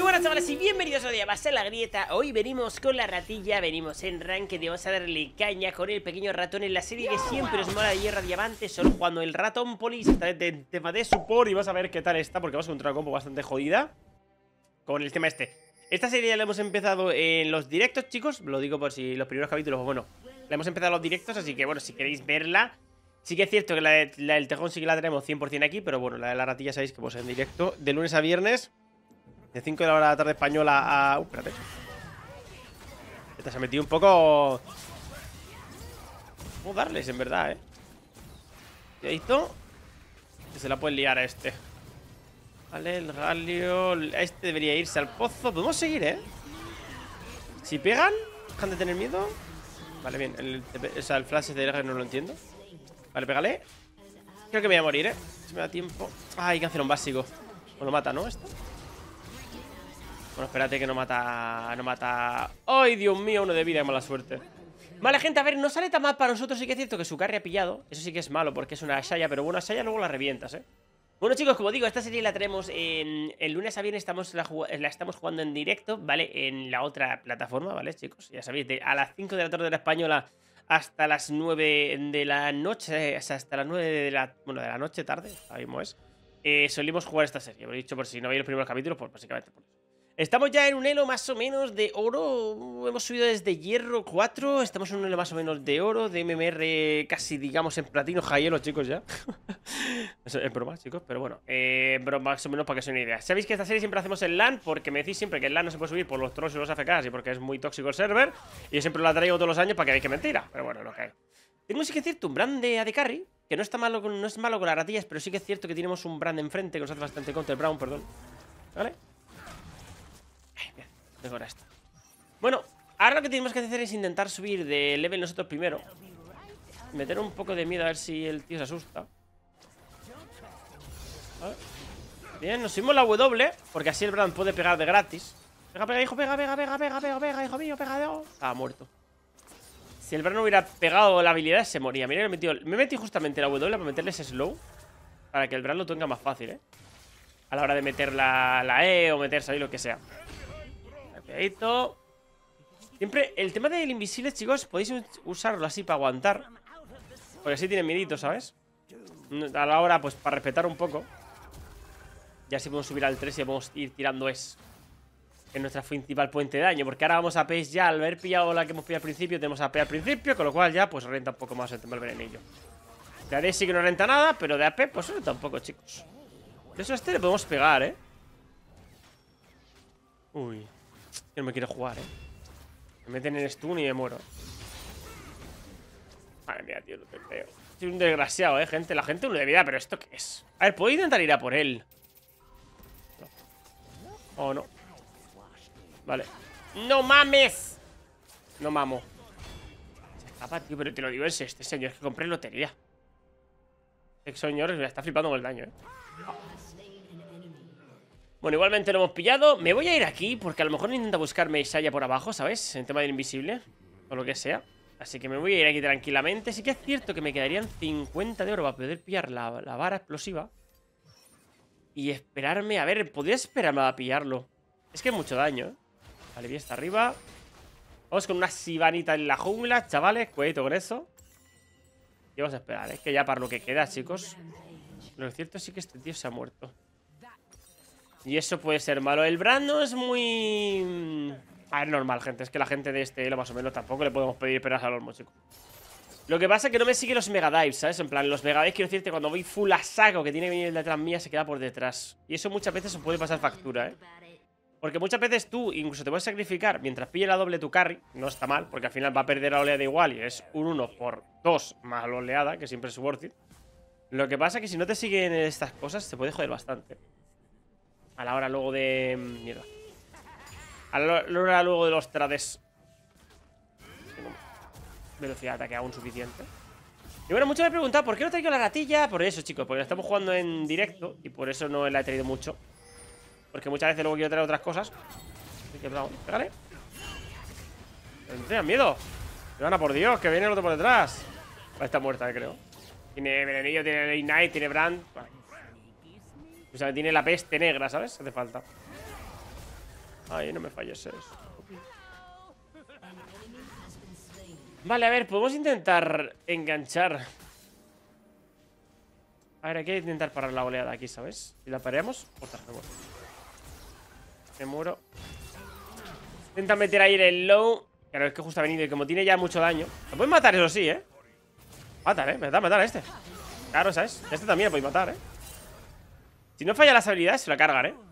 buenas chavales y bienvenidos a día más a La Grieta. Hoy venimos con la ratilla, venimos en Ranked y vamos a darle caña con el pequeño ratón en la serie que siempre os mola de Hierro Diamante. Solo jugando el ratón polis, esta vez de tema de support, y vas a ver qué tal está, porque vamos a encontrar una compo bastante jodida con el tema este. Esta serie ya la hemos empezado en los directos, chicos, lo digo por si los primeros capítulos, bueno, la hemos empezado en los directos, así que bueno, si queréis verla. Sí que es cierto que la del tejón sí que la tenemos 100% aquí, pero bueno, la de la ratilla sabéis que pues en directo de lunes a viernes de 5 de la tarde española a... espérate. Esta se ha metido un poco... ¿Cómo darles, en verdad, Cuidadito. Que se la pueden liar a este. Vale, el Galio... Este debería irse al pozo. Podemos seguir, Si pegan, dejan de tener miedo. Vale, bien. O sea, el flash de no lo entiendo. Vale, pégale. Creo que me voy a morir, Si me da tiempo. Ah, hay que hacer un básico. O lo mata, ¿no? Esto. Bueno, espérate que no mata... No mata... ¡Ay, Dios mío! Uno de vida, mala suerte. Vale, gente, a ver, no sale tan mal para nosotros. Sí que es cierto que su carry ha pillado. Eso sí que es malo porque es una Shaya. Pero bueno, Shaya luego la revientas, Bueno, chicos, como digo, esta serie la tenemos en... El lunes a viernes la estamos jugando en directo, ¿vale? En la otra plataforma, ¿vale, chicos? Ya sabéis, a las 5 de la tarde de la española hasta las 9 de la noche. O sea, hasta las 9 de la... Bueno, de la noche tarde, ahora mismo es. Solimos jugar esta serie. Lo he dicho por si no veis los primeros capítulos, pues básicamente por eso. Estamos ya en un elo más o menos de oro. Hemos subido desde hierro 4. Estamos en un elo más o menos de oro. De MMR casi, digamos, en platino hielo, chicos, ya. Eso es broma, chicos, pero bueno. Broma más o menos para que os una idea. Sabéis que esta serie siempre hacemos en LAN, porque me decís siempre que en LAN no se puede subir por los trolls y los AFKs y porque es muy tóxico el server. Y yo siempre la traigo todos los años para que veáis que mentira. Pero bueno, lo que hay. Tenemos sí que es cierto un brand de AD Carry, que no está malo no es malo con las ratillas, pero sí que es cierto que tenemos un brand enfrente que nos hace bastante counter Brown, perdón. ¿Vale? Bien, mejora esto. Bueno, ahora lo que tenemos que hacer es intentar subir de level nosotros primero. Meter un poco de miedo a ver si el tío se asusta. ¿Vale? Bien, nos subimos la W, porque así el Brand puede pegar de gratis. Pega, pega, hijo, pega, pega, pega, pega, pega, pega, hijo mío, pega. Estaba muerto. Si el Brand no hubiera pegado la habilidad, se moría. Mira, me metí justamente la W para meterles slow, para que el Brand lo tenga más fácil, a la hora de meter la E o meterse ahí lo que sea. Cuidadito. Siempre el tema del invisible, chicos, podéis usarlo así para aguantar, porque así tiene miedito, ¿sabes? A la hora, pues para respetar un poco. Ya así podemos subir al 3 y podemos ir tirando en nuestra principal puente de daño. Porque ahora vamos a P ya, al haber pillado la que hemos pillado al principio, tenemos a P al principio, con lo cual ya pues renta un poco más el tema del venenillo. De AD sí que no renta nada, pero de AP pues renta un poco, chicos. De eso a este le podemos pegar, Uy, yo no me quiero jugar, Me meten en stun y me muero. Madre mía, tío, lo que veo. Soy un desgraciado, gente. La gente no de vida, pero ¿esto qué es? A ver, puedo intentar ir a por él. No. Oh, no. Vale. ¡No mames! No mamo. Se escapa, tío, pero te lo digo, es este señor que compré lotería. Este señor me está flipando con el daño, Bueno, igualmente lo hemos pillado. Me voy a ir aquí porque a lo mejor intenta buscarme Shaya por abajo, ¿sabes? En tema del invisible o lo que sea. Así que me voy a ir aquí tranquilamente. Sí que es cierto que me quedarían 50 de oro para poder pillar la vara explosiva. Y esperarme, a ver, podría esperarme a pillarlo. Es que es mucho daño, Vale, bien, está arriba. Vamos con una Sivanita en la jungla, chavales. Cuidado con eso. Y vamos a esperar, que ya para lo que queda, chicos. Lo cierto sí que este tío se ha muerto. Y eso puede ser malo. El Brand no es muy... A ver, normal, gente. Es que la gente de este elo más o menos tampoco le podemos pedir peras al olmo, chicos. Lo que pasa es que no me sigue los Megadives, ¿sabes? En plan, los Megadives quiero decirte, cuando voy full a saco, que tiene que venir detrás mía, se queda por detrás. Y eso muchas veces se puede pasar factura, Porque muchas veces tú incluso te puedes sacrificar mientras pille la doble tu carry. No está mal, porque al final va a perder la oleada igual. Y es un 1 por 2 más la oleada, que siempre es worth it. Lo que pasa es que si no te siguen estas cosas, te puede joder bastante. A la hora luego de... Mierda. A la hora luego de los trades. Tengo velocidad de ataque aún suficiente. Y bueno, muchos me preguntan ¿por qué no traigo la ratilla? Por eso, chicos, porque la estamos jugando en directo. Y por eso no la he traído mucho. Porque muchas veces luego quiero traer otras cosas. Así que, pégale. No tengan miedo. Me van a por Dios, que viene el otro por detrás. Está muerta, creo. Tiene venenillo, tiene Ignite, tiene Brand. Vale. O sea, tiene la peste negra, ¿sabes? Hace falta. Ay, no me falles eso. Vale, a ver, podemos intentar enganchar. A ver, hay que intentar parar la oleada aquí, ¿sabes? Si la pareamos, ostras, me muero. Me muero. Intenta meter ahí el low. Claro, es que justo ha venido y como tiene ya mucho daño. Lo pueden matar, eso sí, ¿eh? Matar, matar a este. Claro, ¿sabes? Este también lo podéis matar, ¿eh? Si no falla las habilidades, se la cargan, ¿eh?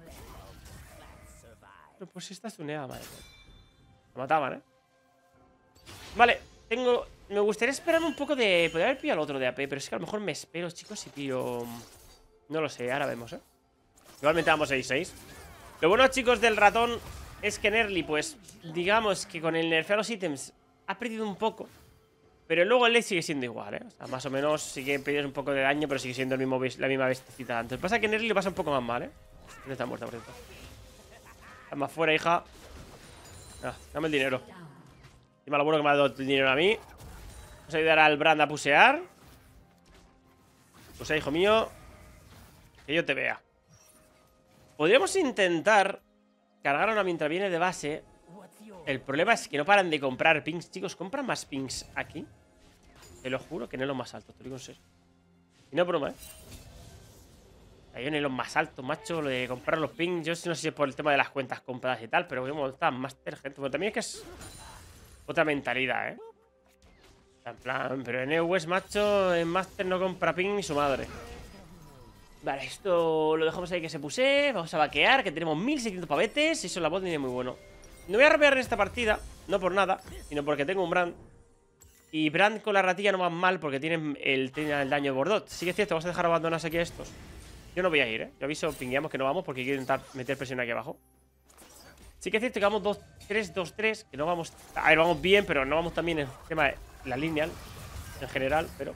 Pero pues esta stuneada, madre. Lo mataban, ¿eh? Vale, tengo... Me gustaría esperarme un poco de... Podría haber pillado al otro de AP, pero es que a lo mejor me espero, chicos, y pillo... No lo sé, ahora vemos, ¿eh? Igualmente vamos 6-6. Lo bueno, chicos, del ratón es que Nerly, pues, digamos que con el nerfear los ítems ha perdido un poco. Pero luego el late sigue siendo igual, ¿eh? O sea, más o menos sigue perdiendo un poco de daño, pero sigue siendo la misma bestecita antes. Pasa que Nerly le pasa un poco más mal, ¿eh? No está muerta, por cierto. Está más fuera, hija. Ah, dame el dinero. Encima lo bueno que me ha dado el dinero a mí. Vamos a ayudar al Brand a pusear. Pusea, hijo mío. Que yo te vea. Podríamos intentar cargar ahora mientras viene de base. El problema es que no paran de comprar pings. Chicos, compran más pings aquí. Te lo juro que no es lo más alto, te lo digo en serio. Y no broma, ¿eh? Hay en los más altos, macho. Lo de comprar los pings. Yo no sé si es por el tema de las cuentas compradas y tal. Pero como está Master, gente. Pero también es que es otra mentalidad, ¿eh? En plan, pero en EUS, macho, en Master no compra ping ni su madre. Vale, esto lo dejamos ahí que se puse. Vamos a vaquear, que tenemos 1600 pavetes. Eso la bot es muy bueno. No voy a rapear en esta partida, no por nada, sino porque tengo un Brand. Y Brand con la ratilla no va mal porque tiene el daño de Bordot. Sí que es cierto, vamos a dejar abandonarse aquí a estos. Yo no voy a ir, ¿eh? Yo aviso, pingueamos que no vamos porque quiero intentar meter presión aquí abajo. Sí que es cierto que vamos 2-3, 2-3, que no vamos... A ver, vamos bien, pero no vamos tan bien en el tema de la lineal en general, pero...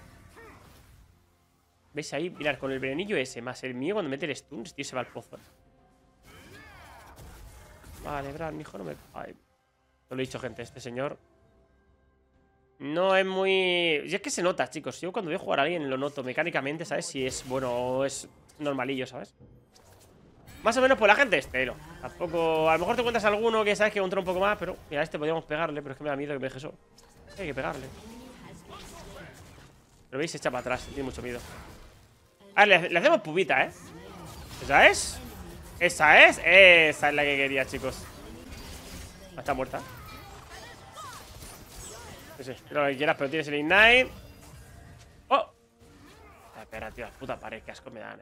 ¿Veis ahí? Mirad, con el venenillo ese más el mío cuando mete el stun, tío, se va al pozo. Vale, Brand, mijo, no me... Ay, lo he dicho, gente, este señor... No es muy... Y es que se nota, chicos. Yo cuando voy a jugar a alguien lo noto mecánicamente, ¿sabes? Si es bueno o es normalillo, ¿sabes? Más o menos por la gente estero. Tampoco... A lo mejor te encuentras alguno que sabes que controla un poco más, pero... Mira, a este podríamos pegarle, pero es que me da miedo que me deje eso. Hay que pegarle. Pero veis, se echa para atrás, tiene mucho miedo. A ver, le hacemos pubita, ¿eh? ¿Esa es? ¿Esa es? Esa es la que quería, chicos. Está muerta. Sí, lo que quieras, pero tienes el Ignite. ¡Oh! Espera, tío, la puta pared, qué asco me dan,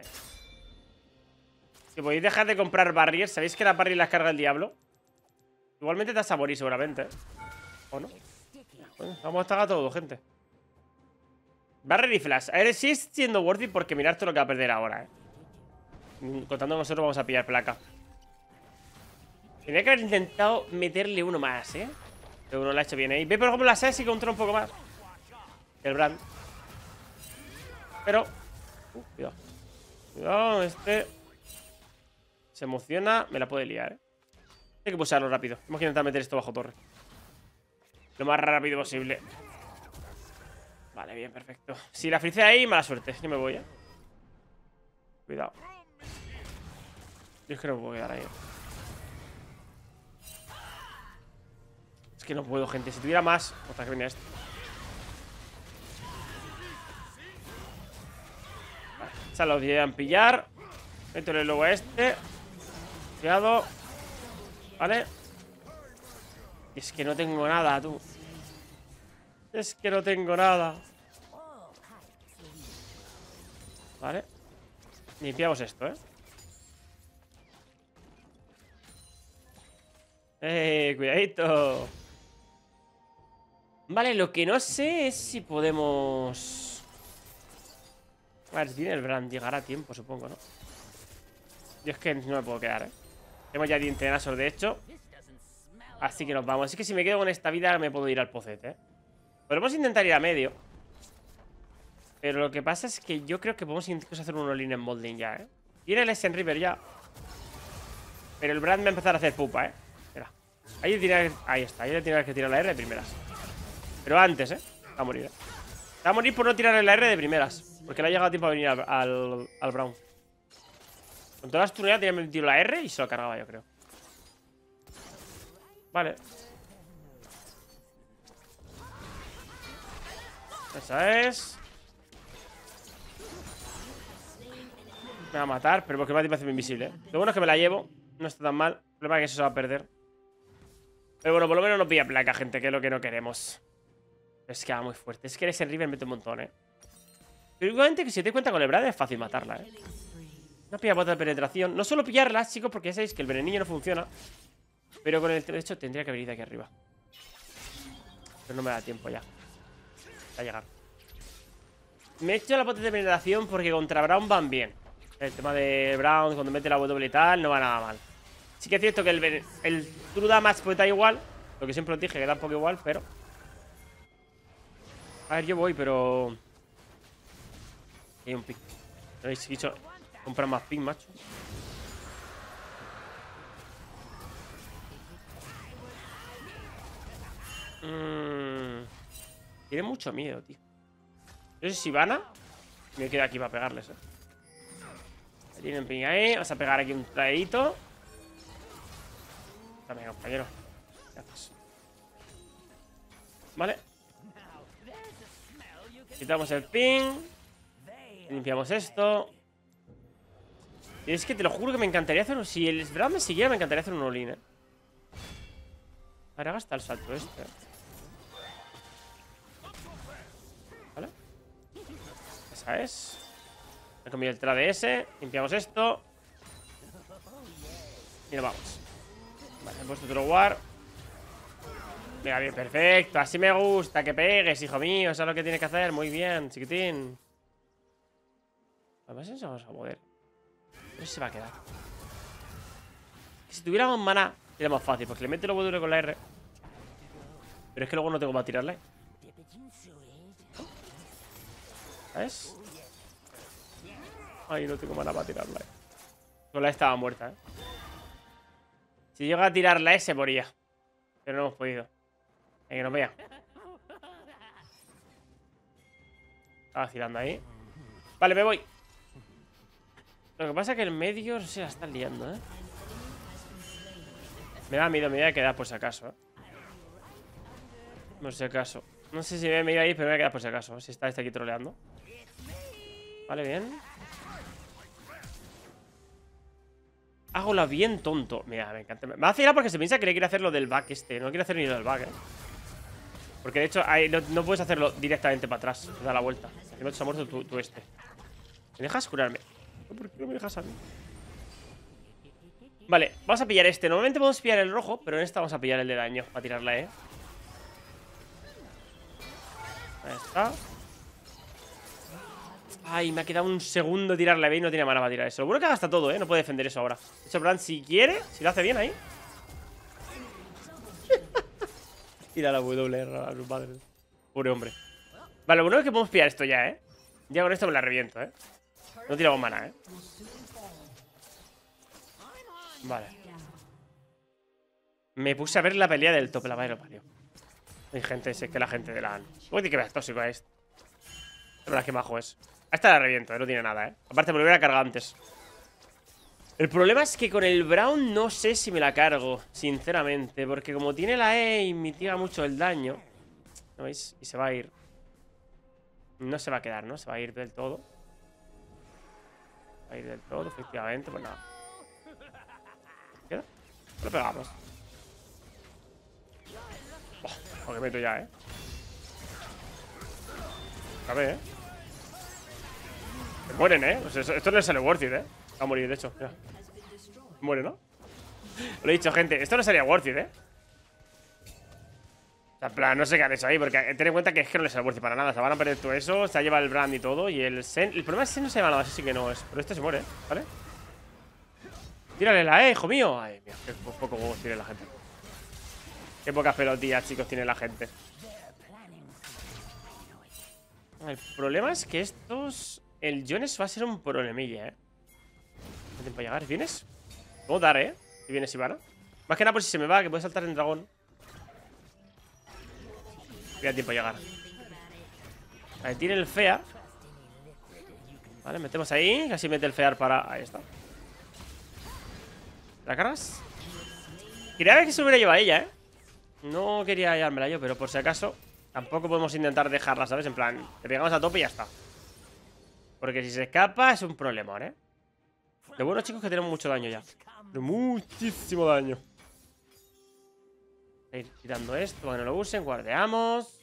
Si podéis dejar de comprar barriers. ¿Sabéis que las barriers las carga el diablo? Igualmente te vas a morir seguramente, ¿eh? ¿O no? Bueno, vamos a estar todo, gente. Barrier y flash. A ver, sí es siendo worth it porque mirad todo lo que va a perder ahora, Contando nosotros vamos a pillar placa. Tenía que haber intentado meterle uno más, Pero uno lo ha hecho bien ahí. Ve, por ejemplo, la Sesi que controla un poco más. El Brand. Pero... cuidado. Cuidado, este... Se emociona. Me la puede liar, Hay que pulsarlo rápido. Vamos a intentar meter esto bajo torre. Lo más rápido posible. Vale, bien, perfecto. Si la fricé ahí, mala suerte. Yo me voy, Cuidado. Yo es que no me puedo quedar ahí. Es que no puedo, gente. Si tuviera más... Otra que viene esto. Vale, se lo llegan a pillar. Métele luego a este. Cuidado. Vale. Es que no tengo nada, tú. Es que no tengo nada. Vale. Limpiamos esto, cuidadito. Vale, lo que no sé es si podemos... A ver, si tiene el Brand, llegará a tiempo, supongo, ¿no? Yo es que no me puedo quedar, Tenemos ya dientenazos, de hecho. Así que nos vamos. Así que si me quedo con esta vida me puedo ir al pocete, Podemos intentar ir a medio. Pero lo que pasa es que yo creo que podemos incluso hacer un all-in en Molding ya, Tiene el Essen River ya. Pero el Brand va a empezar a hacer pupa, Mira. Ahí está. Ahí le tiene que tirar la R de primeras. Pero antes, Va a morir, Va a morir por no tirarle la R de primeras. Porque le ha llegado tiempo a venir al Brown. Con todas las tuneadas tenía metido la R y se lo cargaba, yo creo. Vale. Esa es. Me va a matar, pero porque me va a hacer invisible, ¿eh? Lo bueno es que me la llevo. No está tan mal. El problema es que eso se va a perder. Pero bueno, por lo menos no pilla placa, gente, que es lo que no queremos. Es que va muy fuerte. Es que ese Riven mete un montón, ¿eh? Pero igualmente que si te das cuenta con el Brad es fácil matarla, ¿eh? No pilla bota de penetración. No solo pillarlas, chicos, porque ya sabéis que el venenillo no funciona. Pero con el... De hecho, tendría que venir de aquí arriba. Pero no me da tiempo ya. Va a llegar. Me he hecho la bota de penetración porque contra Brown van bien. El tema de Brown, cuando mete la W y tal, no va nada mal. Sí que es cierto que el True Damage pues da igual. Lo que siempre os dije, que da un poco igual, pero... A ver, yo voy, pero... Hay un pick. ¿No habéis dicho? Comprar más pick, macho. Tiene mucho miedo, tío. No sé si van a... Me quedo aquí para pegarles, Tienen ping ahí. Vamos a pegar aquí un traidito. Dame, compañero. Gracias. Vale. Quitamos el ping. Limpiamos esto. Y es que te lo juro que me encantaría hacer... Si el Brad me siguiera, me encantaría hacer un all-in, Ahora gasta el salto este. Vale. Esa es. He comido el trade ese. Limpiamos esto. Y nos vamos. Vale, he puesto otro war. Venga, bien, perfecto. Así me gusta que pegues, hijo mío. Eso es lo que tienes que hacer. Muy bien, chiquitín. Además, eso vamos a poder. No sé si se va a quedar. Si tuviéramos maná, sería más fácil, porque le mete lo W con la R. Pero es que luego no tengo para tirarle. ¿Sabes? Ay, no tengo maná para tirarla. Con la E estaba muerta, Si llega a tirar la E se moría. Pero no hemos podido. Que nos vea. Está vacilando ahí. Vale, me voy. Lo que pasa es que el medio no se la está liando, Me da miedo, me voy a quedar por si acaso, Por si acaso. No sé si me iba a ir, pero me voy a quedar por si acaso. Si está este aquí troleando. Vale, bien. Hago la bien tonto. Mira, me encanta. Me va a vacilar porque se piensa que le quiere hacer lo del back este. No quiere hacer ni lo del back, Porque de hecho ahí no puedes hacerlo directamente para atrás. Te da la vuelta. Si no te ha muerto tú este. ¿Me dejas curarme? ¿Por qué no me dejas a mí? Vale, vamos a pillar este. Normalmente podemos pillar el rojo, pero en esta vamos a pillar el de daño para tirarla, Ahí está. Ay, me ha quedado un segundo tirarle B y no tiene mana para tirar eso. Lo bueno que gasta todo, No puede defender eso ahora. De hecho, Brand, si quiere, si lo hace bien ahí. Tira la W a su padre. Pobre hombre. Vale, lo bueno es que podemos pillar esto ya, Ya con esto me la reviento, No tiramos mana, Vale. Me puse a ver la pelea del top, la madre lo parió. Hay gente, es que la gente de la... Uy, que veas tóxico a este. La verdad es que majo es. A esta la reviento, no tiene nada, Aparte me lo hubiera cargado antes. El problema es que con el Brown no sé si me la cargo, sinceramente. Porque como tiene la E y mitiga mucho el daño, ¿no veis? Y se va a ir. No se va a quedar, ¿no? Se va a ir del todo. Va a ir del todo, efectivamente, pues nada. ¿Queda? Lo pegamos. Oh, lo que meto ya, A ver, Se mueren, O sea, esto no le sale worth it, Va a morir, de hecho. Mira. Muere, ¿no? Lo he dicho, gente. Esto no sería worth it, O sea, en plan, no sé qué han hecho ahí. Porque ten en cuenta que es que no les sale worth it para nada. Se van a perder todo eso. Se ha llevado el brand y todo. Y el Sen. El problema es que Sen no se lleva nada. Eso sí que no es. Pero este se muere, ¿vale? Tírale la hijo mío. Ay, mira, qué poco huevos tiene la gente. Qué pocas pelotillas, chicos, tiene la gente. El problema es que estos... El Jones va a ser un problemilla, No tiempo a llegar. ¿Vienes? Puedo dar, Si vienes, Ivana. Más que nada por si se me va, que puede saltar en dragón. Voy a tiempo a llegar. Vale, tiene el fear. Vale, metemos ahí. Casi mete el fear para... Ahí está. ¿La cargas? Quería ver que se lo hubiera llevado ella, No quería llevármela yo, pero por si acaso tampoco podemos intentar dejarla, ¿sabes? En plan, te pegamos a tope y ya está. Porque si se escapa es un problemón, ¿eh? Lo bueno, chicos, es que tenemos mucho daño ya. Muchísimo daño. Voy a ir quitando esto para que no lo usen. Guardeamos.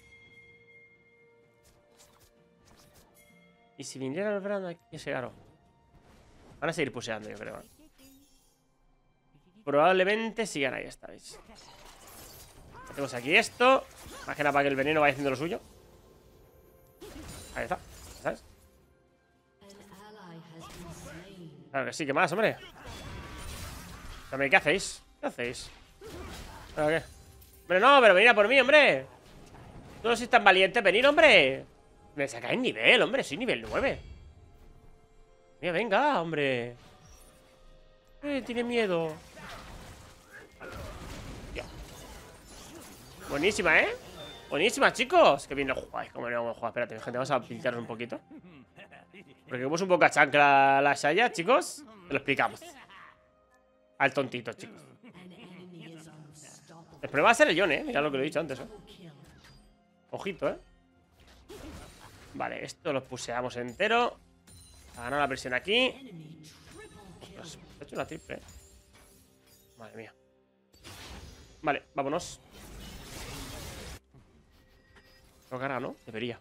Y si viniera el verano aquí, ese aro. Van a seguir puseando, yo creo. Probablemente sigan ahí, estáis. Hacemos aquí esto. Más que nada para que el veneno vaya haciendo lo suyo. Ahí está, ¿sabes? Claro que sí, ¿qué más, hombre? Hombre, ¿qué hacéis? ¿Qué hacéis? ¿Pero qué? Hombre, no, pero venid a por mí, hombre. Tú no sois tan valiente, venid, hombre. Me sacáis nivel, hombre, soy nivel 9. Mira, venga, hombre. Tiene miedo. Tío. Buenísima, ¿eh? Buenísima, chicos. Que bien lo jugáis. Como no vamos a jugar. Espérate, gente, vamos a pintarnos un poquito. Porque como es un poco a chancla la Shaya, chicos. Te lo explicamos. Al tontito, chicos. El problema va a ser el Jon, ¿eh? Mira lo que lo he dicho antes, ¿eh? Ojito, ¿eh? Vale, esto lo puseamos entero. Ha ganado la presión aquí. Ostras, he hecho una triple, ¿eh? Madre mía. Vale, vámonos. Lo carga, ¿no? Debería.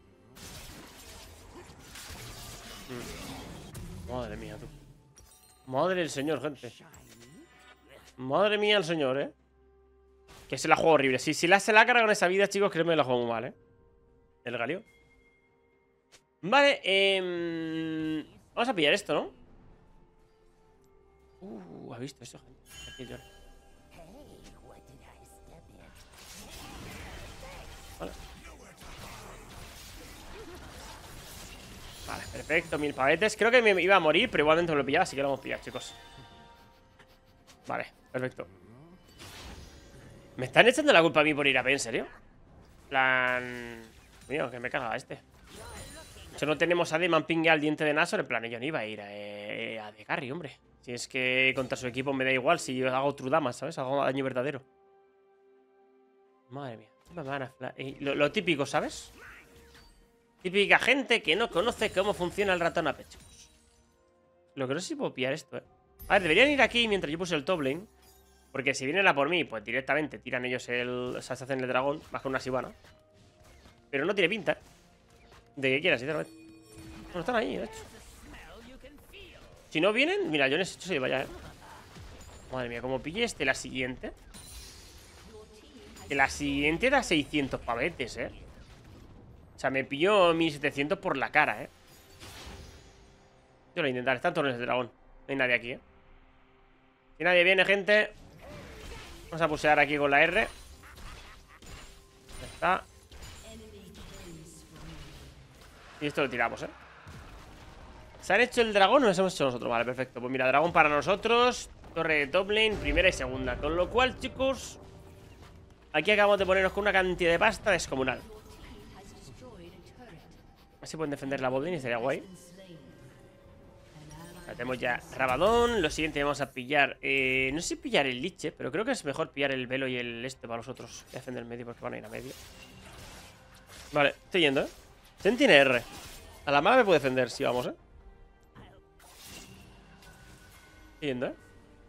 Madre mía, tú. Madre del señor, gente. Madre mía el señor, ¿eh? Que se la juego horrible. Si se la carga con esa vida, chicos, créeme que la juego muy mal, ¿eh? El Galio. Vale, vamos a pillar esto, ¿no? ¿Ha visto eso, gente? Aquí yo. Vale. Vale, perfecto, 1000 pavetes. Creo que me iba a morir, pero igualmente me lo pillaba, así que lo vamos a pillar, chicos. Vale, perfecto. ¿Me están echando la culpa a mí por ir a P, en serio? Plan... Mío, que me caga este. Si no tenemos a Deman Pingue al diente de Nashor, en plan, yo no iba a ir a de carry, hombre. Si es que contra su equipo me da igual si yo hago true damage, ¿sabes? Hago daño verdadero. Madre mía. Lo típico, ¿sabes? Típica gente que no conoce cómo funciona el ratón AP, chicos. Lo que no sé si puedo pillar esto, ¿eh? A ver, deberían ir aquí mientras yo puse el top lane. Porque si vienen a por mí, pues directamente tiran ellos o sea, se hacen el dragón, más con una Sivana. Pero no tiene pinta, ¿eh? De que quieras, sinceramente. No están ahí, de hecho. Si no vienen, mira, yo necesito se vaya, ¿eh? Madre mía, como pille la siguiente. Que la siguiente da 600 pavetes, ¿eh? O sea, me pilló 1700 por la cara, ¿eh? Yo lo voy a intentar, están torres de dragón. No hay nadie aquí, ¿eh? Si nadie viene, gente, vamos a pusear aquí con la R. Ya está. Y esto lo tiramos, ¿eh? ¿Se han hecho el dragón o nos hemos hecho nosotros? Vale, perfecto. Pues mira, dragón para nosotros. Torre de top lane, primera y segunda. Con lo cual, chicos, aquí acabamos de ponernos con una cantidad de pasta descomunal. A ver si pueden defender la bot lane y estaría guay. Tenemos ya Rabadón. Lo siguiente vamos a pillar no sé si pillar el liche, pero creo que es mejor pillar el velo y el este para los otros. Voy a defender el medio porque van a ir a medio. Vale, estoy yendo, ¿eh? Zen tiene R. A la mala me puede defender si vamos, ¿eh? Estoy yendo, ¿eh?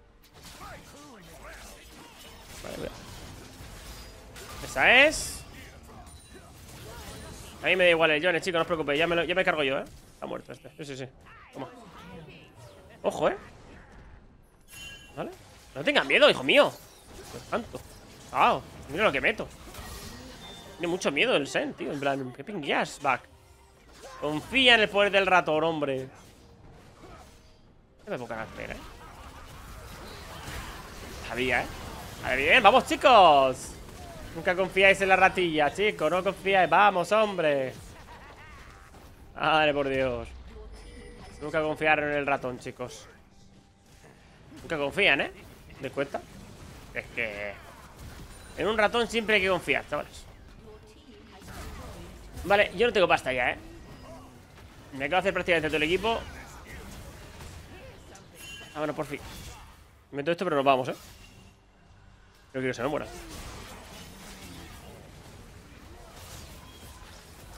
Vale, mira. Esa es. A mí me da igual el Jon, chicos, no os preocupéis. Ya me cargo yo, ¿eh? Está muerto este. Sí. Toma. Ojo, ¿eh? ¿Vale? No tengas miedo, hijo mío. No tanto. Mira lo que meto. Tiene mucho miedo el Zen, tío. En plan, ¿qué pingueas, back? Confía en el poder del ratón, hombre. No me puedo cagar, ¿eh? Sabía, ¿eh? Vale, bien, vamos, chicos. Nunca confiáis en la ratilla, chicos. No confiáis. Vamos, hombre. Madre por Dios. Nunca confiaron en el ratón, chicos. Nunca confían, ¿eh? ¿Te das cuenta? Es que en un ratón siempre hay que confiar, chavales. Vale, yo no tengo pasta ya, ¿eh? Me acabo de hacer prácticamente todo el equipo. Ah, bueno, por fin. Meto esto, pero nos vamos, ¿eh? No quiero que se me muera.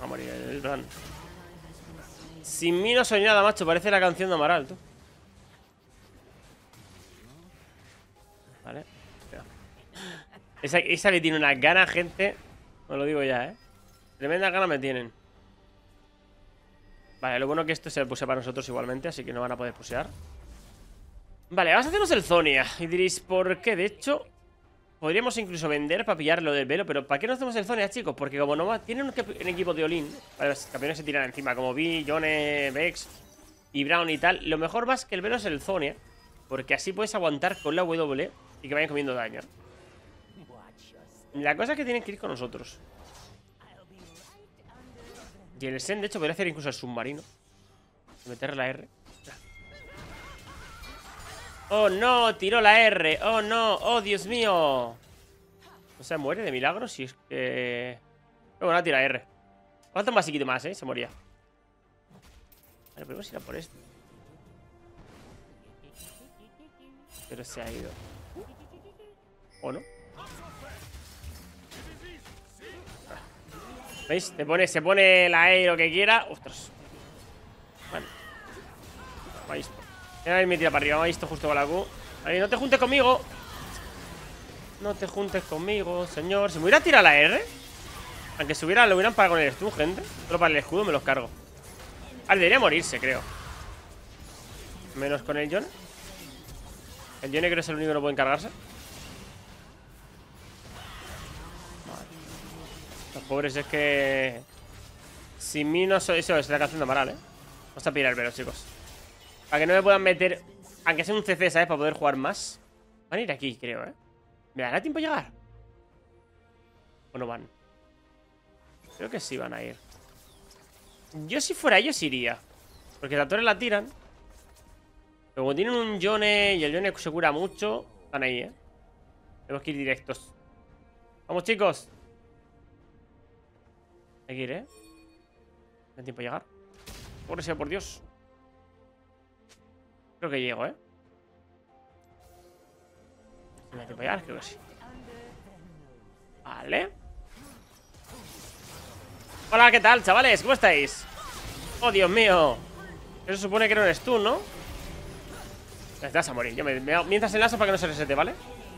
a morir el Bran. Sin mí no soy nada, macho. Parece la canción de Amaral, tú. Vale. Esa que tiene unas ganas, gente. Os lo digo ya, Tremendas ganas me tienen. Vale, lo bueno que esto se puse para nosotros igualmente, así que no van a poder pusear. Vale, vamos a hacernos el Zonia. Y diréis, ¿por qué? De hecho, podríamos incluso vender para pillar lo del velo. Pero ¿para qué nos hacemos el Zonia, chicos? Porque como no va, tienen un equipo de Olin. Vale, los campeones se tiran encima, como Vi, Yone, Vex y Brown y tal. Lo mejor más que el velo es el Zonia, porque así puedes aguantar con la W y que vayan comiendo daño. La cosa es que tienen que ir con nosotros. Y el Sen, de hecho, podría hacer incluso el submarino. Meter la R. ¡Oh, no! Tiró la R. ¡Oh, no! ¡Oh, Dios mío! ¿No se muere de milagro? Si es que... Bueno, tira R. Falta un basiquito más, Se moría. Vale, podemos ir a por esto. Pero se ha ido. ¿O no? ¿Veis? Se pone la E lo que quiera. ¡Ostras! Vale. Vais. Ahí me tira para arriba. Vais justo con la Q. Ahí, no te juntes conmigo. No te juntes conmigo, señor. Si me hubiera tirado la R, aunque se lo hubieran pagado con el stun, gente. Solo para el escudo me los cargo. Vale, debería morirse, creo. Menos con el Yone. El Yone creo que es el único que no puede encargarse. Los pobres es que... Sin mí no soy... Eso es la canción de Amaral, Vamos a pillar el velo, chicos. Para que no me puedan meter... Aunque sea un CC, ¿sabes? Para poder jugar más. Van a ir aquí, creo, ¿Me dará tiempo a llegar? ¿O no van? Creo que sí van a ir. Yo si fuera ellos iría. Porque la torre la tiran. Pero como tienen un Yone y el Yone se cura mucho, están ahí, Tenemos que ir directos. Vamos, chicos. Hay que ir, ¿No hay tiempo a llegar? Pobre sea por Dios. Creo que llego, ¿No hay tiempo a llegar? Creo que sí. Vale. Hola, ¿qué tal, chavales? ¿Cómo estáis? Oh, Dios mío. Eso supone que era un stun, ¿no? Te vas a morir. Yo mientras enlazo para que no se resete, ¿vale?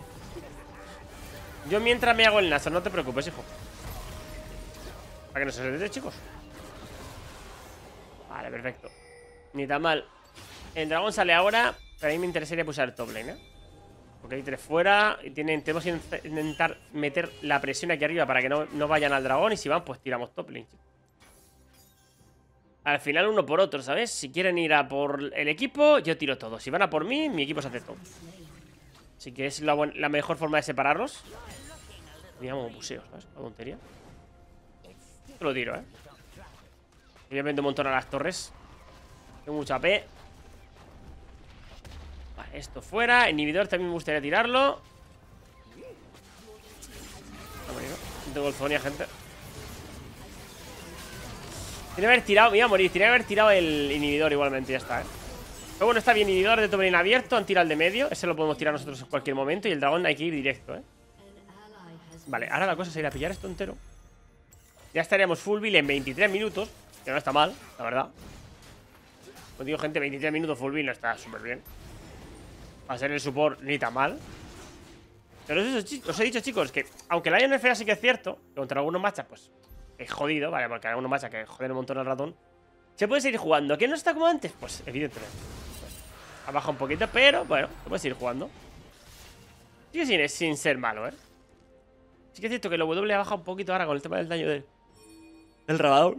Yo mientras me hago el enlazo, no te preocupes, hijo. Para que no se resete, chicos. Vale, perfecto. Ni tan mal. El dragón sale ahora, pero a mí me interesaría pulsar el top lane, Porque hay 3 fuera y tenemos que intentar meter la presión aquí arriba para que no vayan al dragón. Y si van, pues tiramos top lane. Al final uno por otro, ¿sabes? Si quieren ir a por el equipo, yo tiro todo. Si van a por mí, mi equipo se hace top. Así que es la mejor forma de separarlos. Digamos, puseo, ¿sabes? La tontería. Te lo tiro, Voy a vender un montón a las torres. Tengo mucha AP. Vale, esto fuera. Inhibidor también me gustaría tirarlo. No tengo el Zonia, gente. Tiene que haber tirado, me iba a morir. Tiene que haber tirado el inhibidor igualmente, ya está, Pero bueno, está bien, inhibidor de Toblin abierto. Han tirado el de medio, ese lo podemos tirar nosotros en cualquier momento. Y el dragón hay que ir directo, Vale, ahora la cosa es ir a pillar esto entero. Ya estaríamos full build en 23 minutos. Que no está mal, la verdad. Como digo, gente, 23 minutos full build no está súper bien. Va a ser el support ni tan mal. Pero eso, os he dicho, chicos, que aunque la Iron fea sí que es cierto, que contra algunos matchups, pues es jodido, ¿vale? Porque hay algunos matchups que joden un montón al ratón. Se puede seguir jugando. ¿Que no está como antes? Pues evidentemente. Ha bajado un poquito, pero bueno, se puede seguir jugando. Sigue sin ser malo, Sí que es cierto que el W ha bajado un poquito ahora con el tema del daño del rabador.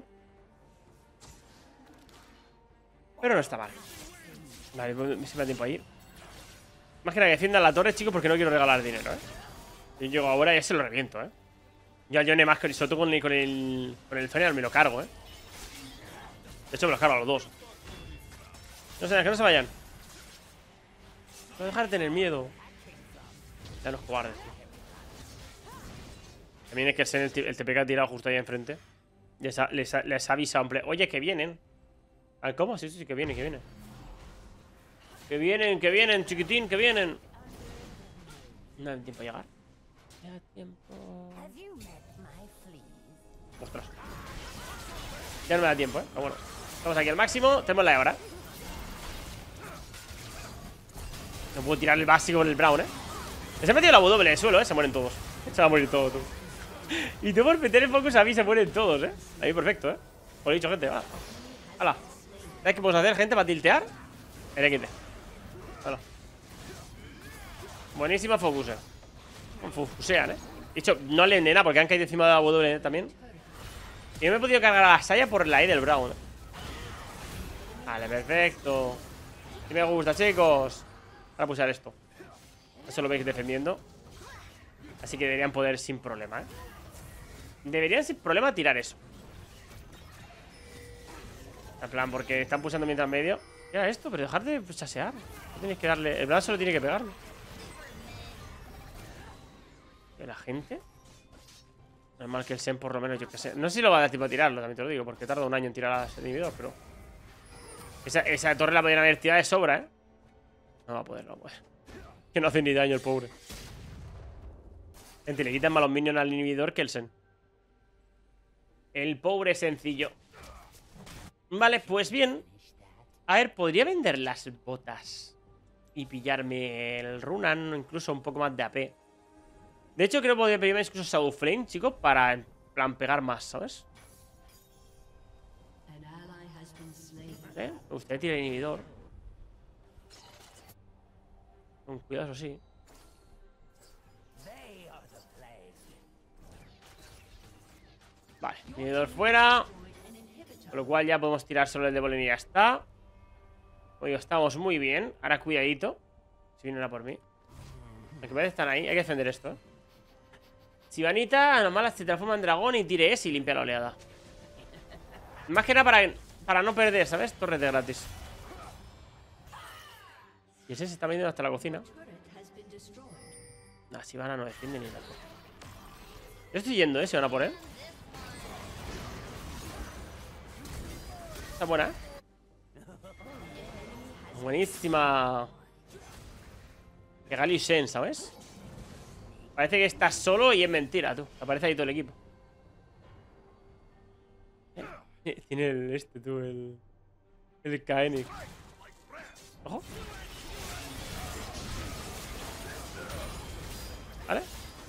Pero no está mal. Vale, me da tiempo a ir. Más que nada que defiendan la torre, chicos, porque no quiero regalar dinero, Yo llego ahora y ya se lo reviento, Yo al Yone más que sobre todo con el Zonia me lo cargo, De hecho me los cargo a los dos. No sé, que no se vayan. No dejar de tener miedo. Ya los cobardes, También es que el TP que ha tirado justo ahí enfrente. Les ha avisado en plan, oye, que vienen. ¿Cómo? Sí, que vienen, que vienen. Que vienen, chiquitín, que vienen. No hay tiempo a llegar. Ya tiempo. Ostras. Ya no me da tiempo, pero bueno. Estamos aquí al máximo. Tenemos la hora. No puedo tirar el básico con el Braum, Se ha metido la W en el suelo, Se mueren todos. Se va a morir todo, tú. Y tú por meter el focus a mí se mueren todos, Ahí perfecto, Os lo he dicho, gente, va. Hala. ¿Sabes qué podemos hacer, gente, para tiltear? El XT. Hala. Buenísima focuser. Focusean, De hecho, no le nena porque han caído encima de la W también. Y no me he podido cargar a la Saya por la E del Braum, Vale, perfecto. Y me gusta, chicos. Ahora pulsar esto. Eso lo veis defendiendo. Así que deberían poder sin problema, Deberían sin problema tirar eso. En plan, porque están pulsando mientras medio. ¿Qué era esto? Pero dejar de chasear. No tenéis que darle. El brazo solo tiene que pegarle. ¿Y la gente? Normal que el Sen por lo menos, yo que sé. No sé si lo va a dar tiempo a tirarlo, también te lo digo, porque tarda un año en tirar al inhibidor, pero. Esa torre la podrían haber tirado de sobra, No va a poder, no va a poder. Que no hace ni daño el pobre. Gente, le quitan más los minions al inhibidor que el Sen. El pobre sencillo. Vale, pues bien. A ver, podría vender las botas y pillarme el Runan, incluso un poco más de AP. De hecho, creo que podría pedirme incluso Shadow Flame, chicos, para, en plan, pegar más, ¿sabes? Me gustaría tirar el inhibidor. Con cuidado, eso sí. Vale, inhibidor fuera. Con lo cual ya podemos tirar solo el de Bolín y ya está. Oye, estamos muy bien. Ahora cuidadito. Si vienen a por mí. Aunque parece que están ahí. Hay que defender esto, Sivanita, normal, se transforma en dragón y tire ese y limpia la oleada. Más que nada para no perder, ¿sabes? Torres de gratis. Y ese se está vendiendo hasta la cocina. No, Sivana no defiende ni nada. Yo estoy yendo, Se van a por él. Está buena, Buenísima. Regal y Shen, ¿sabes? Parece que estás solo y es mentira, tú. Aparece ahí todo el equipo. Tiene el Kaenik. Ojo. ¿Vale?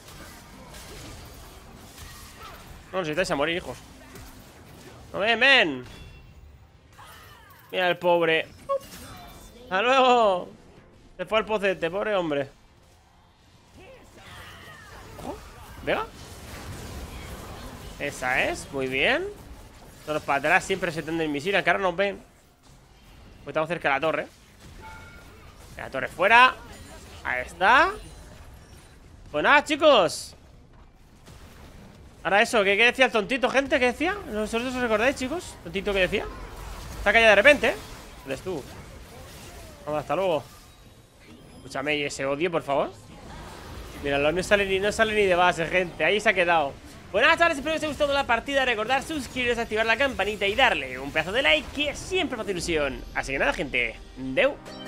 No necesitáis a morir, hijos. ¡No ven! Mira el pobre. ¡Hasta luego! Se fue al pocete, pobre hombre. ¿Vega? Esa es, muy bien. Todos para atrás siempre se tenden misil. Aunque ahora nos ven. Pues estamos cerca de la torre. La torre fuera. Ahí está. Pues nada, chicos. Ahora eso, ¿qué decía el tontito, gente? ¿Qué decía? ¿Vosotros os recordáis, chicos? ¿Tontito que decía? Está callado de repente, eres tú. Vamos, hasta luego. Escúchame, y ese odio, por favor. Míralo, no sale ni de base, gente. Ahí se ha quedado. Bueno, nada, chavales, espero que os haya gustado la partida. Recordad suscribiros, activar la campanita y darle un pedazo de like, que siempre me hace ilusión. Así que nada, gente. Deu.